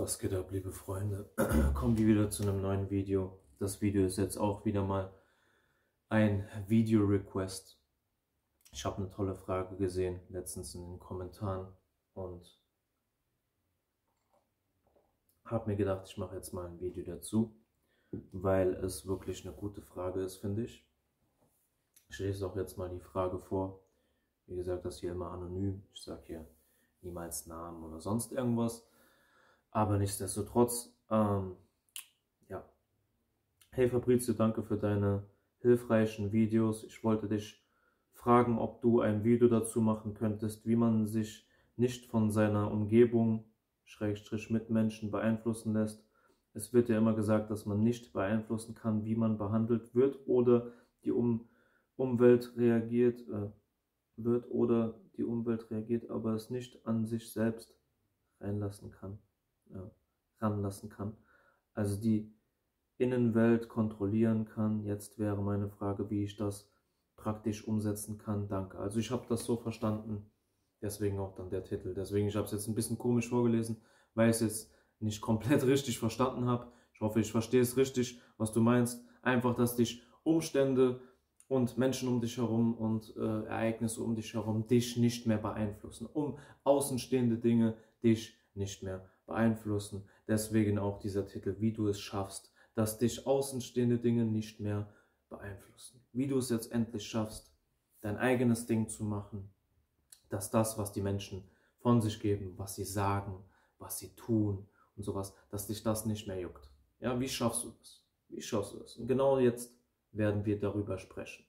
Was geht ab, liebe Freunde? Kommen wir wieder zu einem neuen Video. Das Video ist jetzt auch wieder mal ein Video-Request. Ich habe eine tolle Frage gesehen, letztens in den Kommentaren, und habe mir gedacht, ich mache jetzt mal ein Video dazu, weil es wirklich eine gute Frage ist, finde ich. Ich lese auch jetzt mal die Frage vor. Wie gesagt, das hier immer anonym. Ich sage hier niemals Namen oder sonst irgendwas. Aber nichtsdestotrotz, ja. Hey Fabrizio, danke für deine hilfreichen Videos. Ich wollte dich fragen, ob du ein Video dazu machen könntest, wie man sich nicht von seiner Umgebung, Schrägstrich Mitmenschen, beeinflussen lässt. Es wird ja immer gesagt, dass man nicht beeinflussen kann, wie man behandelt wird oder die Umwelt reagiert, aber es nicht an sich selbst ranlassen kann. Also die Innenwelt kontrollieren kann. Jetzt wäre meine Frage, wie ich das praktisch umsetzen kann. Danke. Also ich habe das so verstanden, deswegen auch dann der Titel. Deswegen, ich habe es jetzt ein bisschen komisch vorgelesen, weil ich es jetzt nicht komplett richtig verstanden habe. Ich hoffe, ich verstehe es richtig, was du meinst. Einfach, dass dich Umstände und Menschen um dich herum und Ereignisse um dich herum dich nicht mehr beeinflussen. Außenstehende Dinge dich nicht mehr beeinflussen. Deswegen auch dieser Titel, wie du es schaffst, dass dich außenstehende Dinge nicht mehr beeinflussen. Wie du es jetzt endlich schaffst, dein eigenes Ding zu machen, dass das, was die Menschen von sich geben, was sie sagen, was sie tun und sowas, dass dich das nicht mehr juckt. Ja, wie schaffst du das? Wie schaffst du das? Und genau jetzt werden wir darüber sprechen.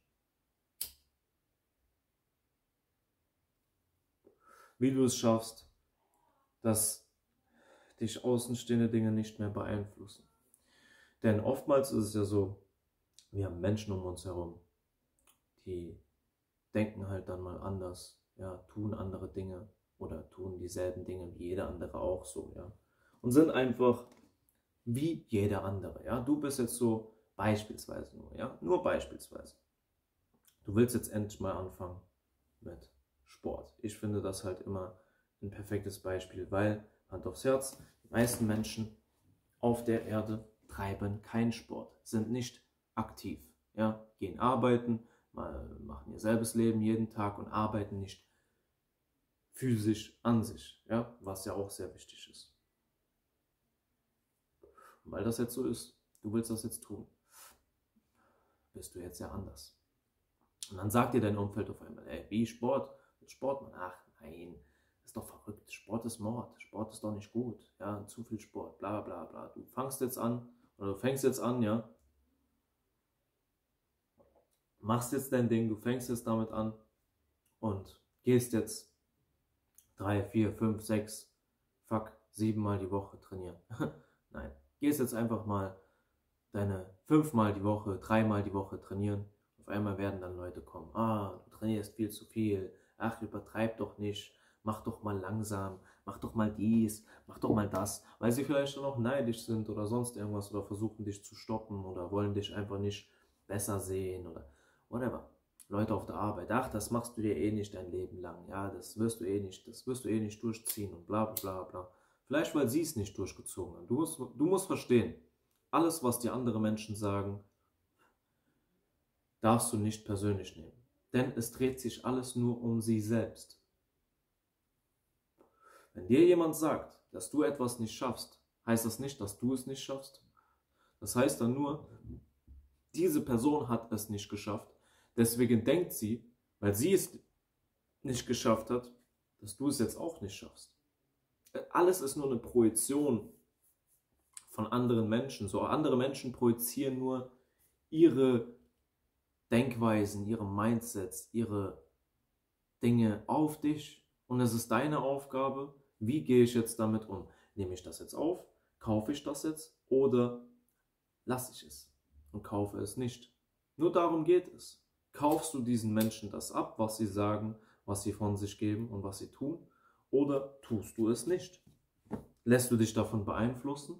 Wie du es schaffst, dass dich außenstehende Dinge nicht mehr beeinflussen. Denn oftmals ist es ja so, wir haben Menschen um uns herum, die denken halt dann mal anders, ja, tun andere Dinge oder tun dieselben Dinge wie jeder andere auch so, ja. Und sind einfach wie jeder andere, ja. Du bist jetzt so beispielsweise nur, ja, nur beispielsweise. Du willst jetzt endlich mal anfangen mit Sport. Ich finde das halt immer ein perfektes Beispiel, weil, Hand aufs Herz, die meisten Menschen auf der Erde treiben keinen Sport, sind nicht aktiv, ja, gehen arbeiten, machen ihr selbes Leben jeden Tag und arbeiten nicht physisch an sich, ja, was ja auch sehr wichtig ist. Und weil das jetzt so ist, du willst das jetzt tun, bist du jetzt ja anders. Und dann sagt dir dein Umfeld auf einmal, ey, wie Sport? Sport, Mann, ach nein, das ist doch verrückt, Sport ist Mord, Sport ist doch nicht gut, ja, zu viel Sport, bla bla bla. Du fängst jetzt an, ja, machst jetzt dein Ding, du fängst jetzt damit an und gehst jetzt 3, 4, 5, 6, 7 Mal die Woche trainieren. Nein, gehst jetzt einfach mal deine 5 Mal die Woche, 3 Mal die Woche trainieren. Auf einmal werden dann Leute kommen, du trainierst viel zu viel, ach, übertreib doch nicht, mach doch mal langsam, mach doch mal dies, mach doch mal das, weil sie vielleicht dann auch neidisch sind oder sonst irgendwas oder versuchen dich zu stoppen oder wollen dich einfach nicht besser sehen oder whatever. Leute auf der Arbeit, ach, das machst du dir eh nicht dein Leben lang, ja, das wirst du eh nicht durchziehen und bla bla bla. Vielleicht, weil sie es nicht durchgezogen haben. Du musst verstehen, alles, was dir andere Menschen sagen, darfst du nicht persönlich nehmen. Denn es dreht sich alles nur um sie selbst. Wenn dir jemand sagt, dass du etwas nicht schaffst, heißt das nicht, dass du es nicht schaffst. Das heißt dann nur, diese Person hat es nicht geschafft. Deswegen denkt sie, weil sie es nicht geschafft hat, dass du es jetzt auch nicht schaffst. Alles ist nur eine Projektion von anderen Menschen. So, andere Menschen projizieren nur ihre Denkweisen, ihre Mindsets, ihre Dinge auf dich. Und es ist deine Aufgabe, wie gehe ich jetzt damit um? Nehme ich das jetzt auf? Kaufe ich das jetzt? Oder lasse ich es und kaufe es nicht? Nur darum geht es. Kaufst du diesen Menschen das ab, was sie sagen, was sie von sich geben und was sie tun? Oder tust du es nicht? Lässt du dich davon beeinflussen?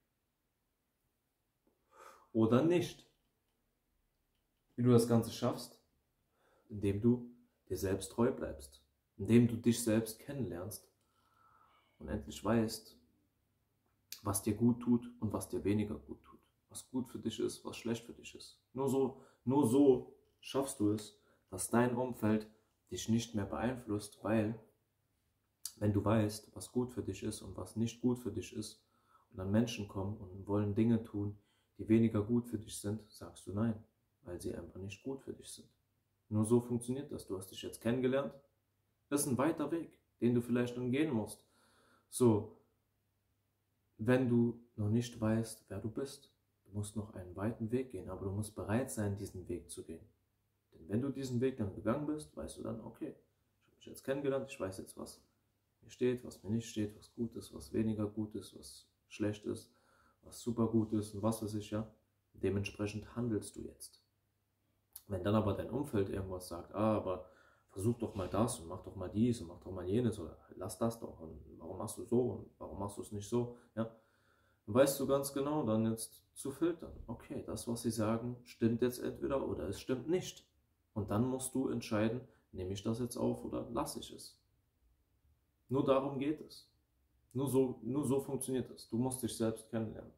Oder nicht? Wie du das Ganze schaffst? Indem du dir selbst treu bleibst. Indem du dich selbst kennenlernst und endlich weißt, was dir gut tut und was dir weniger gut tut. Was gut für dich ist, was schlecht für dich ist. Nur so schaffst du es, dass dein Umfeld dich nicht mehr beeinflusst, weil wenn du weißt, was gut für dich ist und was nicht gut für dich ist, und dann Menschen kommen und wollen Dinge tun, die weniger gut für dich sind, sagst du nein, weil sie einfach nicht gut für dich sind. Nur so funktioniert das. Du hast dich jetzt kennengelernt. Das ist ein weiter Weg, den du vielleicht dann gehen musst. So, wenn du noch nicht weißt, wer du bist, du musst noch einen weiten Weg gehen, aber du musst bereit sein, diesen Weg zu gehen. Denn wenn du diesen Weg dann gegangen bist, weißt du dann, okay, ich habe mich jetzt kennengelernt, ich weiß jetzt, was mir steht, was mir nicht steht, was gut ist, was weniger gut ist, was schlecht ist, was super gut ist und was weiß ich, ja. Dementsprechend handelst du jetzt. Wenn dann aber dein Umfeld irgendwas sagt, aber versuch doch mal das und mach doch mal dies und mach doch mal jenes oder lass das doch und warum machst du so und warum machst du es nicht so, ja, dann weißt du ganz genau, dann jetzt zu filtern. Okay, das, was sie sagen, stimmt jetzt entweder oder es stimmt nicht. Und dann musst du entscheiden, nehme ich das jetzt auf oder lasse ich es. Nur darum geht es. Nur so funktioniert es. Du musst dich selbst kennenlernen.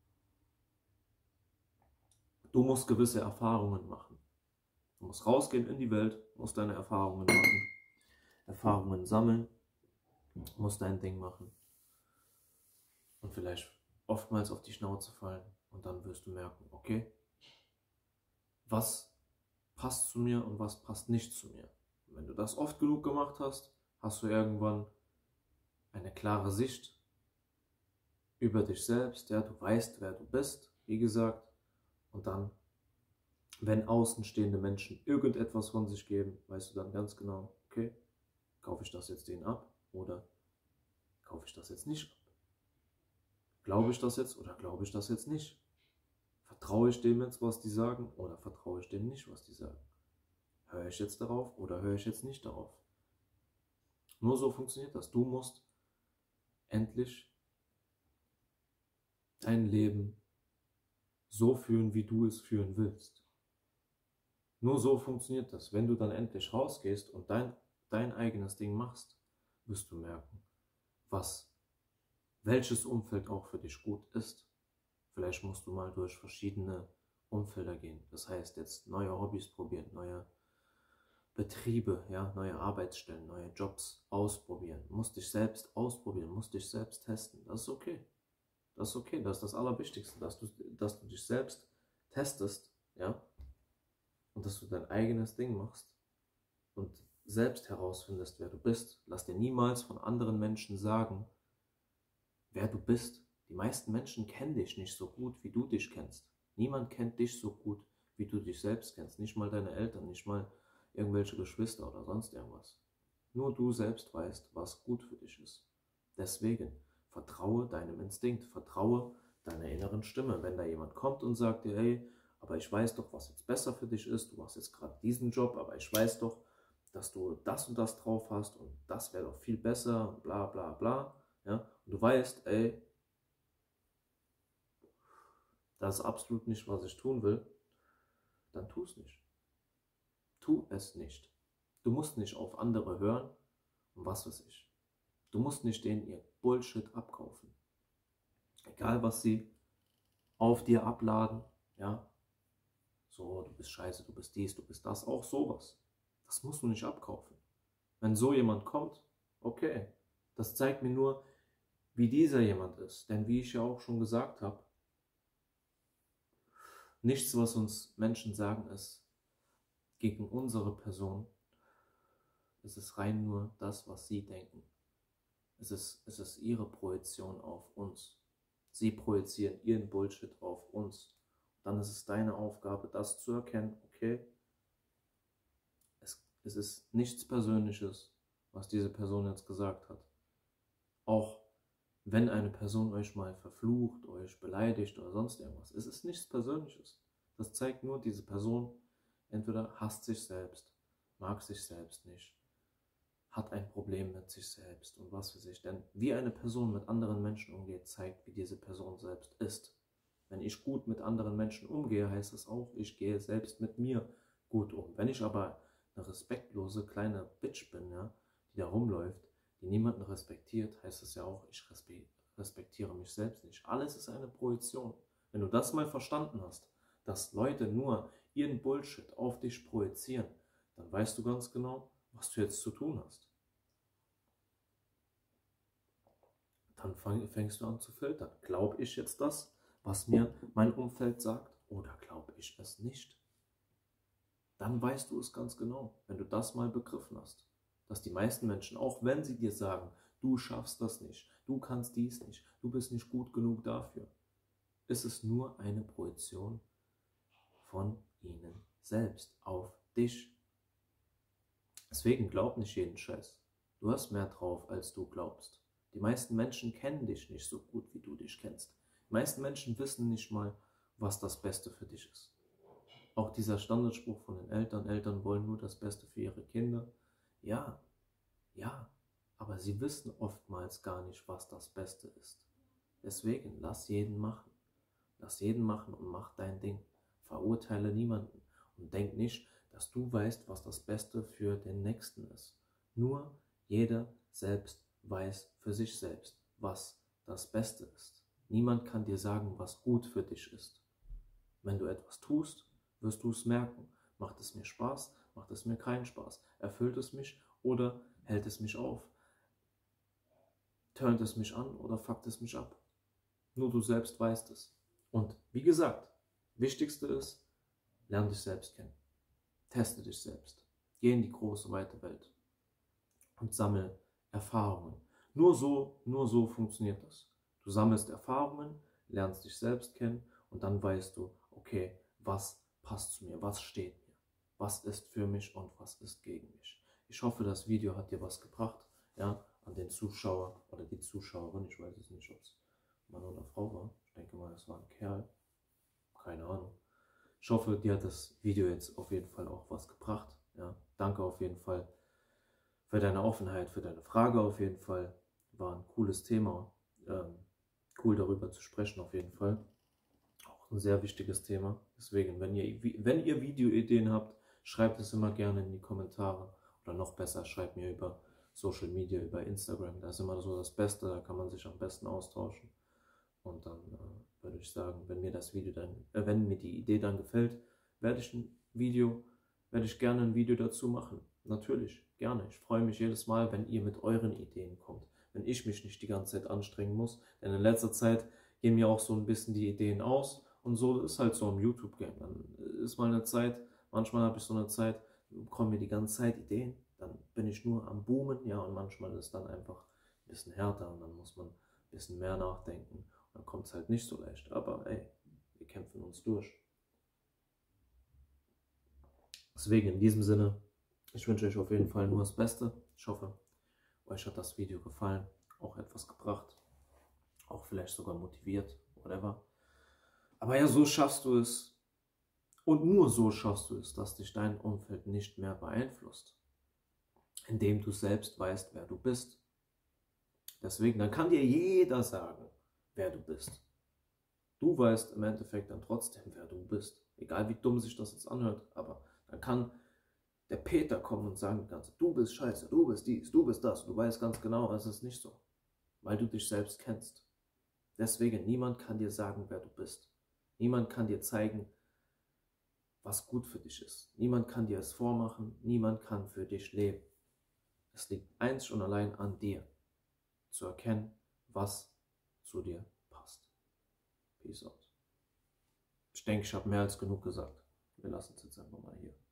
Du musst gewisse Erfahrungen machen. Du musst rausgehen in die Welt, musst deine Erfahrungen machen, Erfahrungen sammeln, musst dein Ding machen und vielleicht oftmals auf die Schnauze fallen und dann wirst du merken, okay, was passt zu mir und was passt nicht zu mir. Und wenn du das oft genug gemacht hast, hast du irgendwann eine klare Sicht über dich selbst, ja, du weißt, wer du bist, wie gesagt, und dann, wenn außenstehende Menschen irgendetwas von sich geben, weißt du dann ganz genau, okay, kaufe ich das jetzt denen ab oder kaufe ich das jetzt nicht ab? Glaube ich das jetzt oder glaube ich das jetzt nicht? Vertraue ich dem jetzt, was die sagen oder vertraue ich dem nicht, was die sagen? Höre ich jetzt darauf oder höre ich jetzt nicht darauf? Nur so funktioniert das. Du musst endlich dein Leben so führen, wie du es führen willst. Nur so funktioniert das. Wenn du dann endlich rausgehst und dein eigenes Ding machst, wirst du merken, welches Umfeld auch für dich gut ist. Vielleicht musst du mal durch verschiedene Umfelder gehen. Das heißt, jetzt neue Hobbys probieren, neue Betriebe, ja, neue Arbeitsstellen, neue Jobs ausprobieren. Musst dich selbst ausprobieren, musst dich selbst testen. Das ist okay. Das ist okay. Das ist das Allerwichtigste, dass du dich selbst testest, ja, und dass du dein eigenes Ding machst und selbst herausfindest, wer du bist. Lass dir niemals von anderen Menschen sagen, wer du bist. Die meisten Menschen kennen dich nicht so gut, wie du dich kennst. Niemand kennt dich so gut, wie du dich selbst kennst. Nicht mal deine Eltern, nicht mal irgendwelche Geschwister oder sonst irgendwas. Nur du selbst weißt, was gut für dich ist. Deswegen vertraue deinem Instinkt, vertraue deiner inneren Stimme. Wenn da jemand kommt und sagt dir, hey, aber ich weiß doch, was jetzt besser für dich ist, du machst jetzt gerade diesen Job, aber ich weiß doch, dass du das und das drauf hast und das wäre doch viel besser und bla bla bla. Ja? Und du weißt, ey, das ist absolut nicht, was ich tun will, dann tu es nicht. Tu es nicht. Du musst nicht auf andere hören und was weiß ich. Du musst nicht denen ihr Bullshit abkaufen. Egal, was sie auf dir abladen, ja, so, du bist scheiße, du bist dies, du bist das, auch sowas. Das musst du nicht abkaufen. Wenn so jemand kommt, okay, das zeigt mir nur, wie dieser jemand ist. Denn wie ich ja auch schon gesagt habe, nichts, was uns Menschen sagen, ist gegen unsere Person. Es ist rein nur das, was sie denken. Es ist ihre Projektion auf uns. Sie projizieren ihren Bullshit auf uns. Dann ist es deine Aufgabe, das zu erkennen, okay, es ist nichts Persönliches, was diese Person jetzt gesagt hat. Auch wenn eine Person euch mal verflucht, euch beleidigt oder sonst irgendwas, es ist nichts Persönliches. Das zeigt nur, diese Person entweder hasst sich selbst, mag sich selbst nicht, hat ein Problem mit sich selbst und was weiß ich. Denn wie eine Person mit anderen Menschen umgeht, zeigt, wie diese Person selbst ist. Wenn ich gut mit anderen Menschen umgehe, heißt das auch, ich gehe selbst mit mir gut um. Wenn ich aber eine respektlose kleine Bitch bin, ja, die da rumläuft, die niemanden respektiert, heißt das ja auch, ich respektiere mich selbst nicht. Alles ist eine Projektion. Wenn du das mal verstanden hast, dass Leute nur ihren Bullshit auf dich projizieren, dann weißt du ganz genau, was du jetzt zu tun hast. Dann fängst du an zu filtern. Glaube ich jetzt das, was mir mein Umfeld sagt, oder glaube ich es nicht? Dann weißt du es ganz genau, wenn du das mal begriffen hast, dass die meisten Menschen, auch wenn sie dir sagen, du schaffst das nicht, du kannst dies nicht, du bist nicht gut genug dafür, ist es nur eine Projektion von ihnen selbst auf dich. Deswegen glaub nicht jeden Scheiß. Du hast mehr drauf, als du glaubst. Die meisten Menschen kennen dich nicht so gut, wie du dich kennst. Die meisten Menschen wissen nicht mal, was das Beste für dich ist. Auch dieser Standardspruch von den Eltern, Eltern wollen nur das Beste für ihre Kinder. Ja, ja, aber sie wissen oftmals gar nicht, was das Beste ist. Deswegen lass jeden machen. Lass jeden machen und mach dein Ding. Verurteile niemanden und denk nicht, dass du weißt, was das Beste für den Nächsten ist. Nur jeder selbst weiß für sich selbst, was das Beste ist. Niemand kann dir sagen, was gut für dich ist. Wenn du etwas tust, wirst du es merken. Macht es mir Spaß? Macht es mir keinen Spaß? Erfüllt es mich oder hält es mich auf? Turnt es mich an oder fuckt es mich ab? Nur du selbst weißt es. Und wie gesagt, wichtigste ist, lerne dich selbst kennen. Teste dich selbst. Geh in die große, weite Welt und sammle Erfahrungen. Nur so funktioniert das. Du sammelst Erfahrungen, lernst dich selbst kennen und dann weißt du, okay, was passt zu mir, was steht mir, was ist für mich und was ist gegen mich. Ich hoffe, das Video hat dir was gebracht, ja, an den Zuschauer oder die Zuschauerin. Ich weiß es nicht, ob es Mann oder Frau war. Ich denke mal, es war ein Kerl. Keine Ahnung. Ich hoffe, dir hat das Video jetzt auf jeden Fall auch was gebracht. Ja, danke auf jeden Fall für deine Offenheit, für deine Frage auf jeden Fall. War ein cooles Thema. Cool darüber zu sprechen auf jeden Fall. Auch ein sehr wichtiges Thema. Deswegen, wenn ihr Videoideen habt, schreibt es immer gerne in die Kommentare. Oder noch besser, schreibt mir über Social Media, über Instagram. Da ist immer so das Beste, da kann man sich am besten austauschen. Und dann würde ich sagen, wenn mir die Idee dann gefällt, werde ich gerne ein Video dazu machen. Natürlich, gerne. Ich freue mich jedes Mal, wenn ihr mit euren Ideen kommt. Wenn ich mich nicht die ganze Zeit anstrengen muss. Denn in letzter Zeit gehen mir auch so ein bisschen die Ideen aus. Und so ist halt so im YouTube-Game. Dann ist mal eine Zeit, manchmal habe ich so eine Zeit, kommen mir die ganze Zeit Ideen. Dann bin ich nur am Boomen, ja, und manchmal ist es dann einfach ein bisschen härter und dann muss man ein bisschen mehr nachdenken. Dann kommt es halt nicht so leicht. Aber ey, wir kämpfen uns durch. Deswegen in diesem Sinne, ich wünsche euch auf jeden Fall nur das Beste. Ich hoffe, euch hat das Video gefallen, auch etwas gebracht, auch vielleicht sogar motiviert, whatever. Aber ja, so schaffst du es und nur so schaffst du es, dass dich dein Umfeld nicht mehr beeinflusst, indem du selbst weißt, wer du bist. Deswegen, dann kann dir jeder sagen, wer du bist. Du weißt im Endeffekt dann trotzdem, wer du bist. Egal wie dumm sich das jetzt anhört, aber dann kann der Peter kommen und sagen, du bist scheiße, du bist dies, du bist das. Und du weißt ganz genau, es ist nicht so, weil du dich selbst kennst. Deswegen, niemand kann dir sagen, wer du bist. Niemand kann dir zeigen, was gut für dich ist. Niemand kann dir es vormachen, niemand kann für dich leben. Es liegt einzig und allein an dir, zu erkennen, was zu dir passt. Peace out. Ich denke, ich habe mehr als genug gesagt. Wir lassen es jetzt einfach mal hier.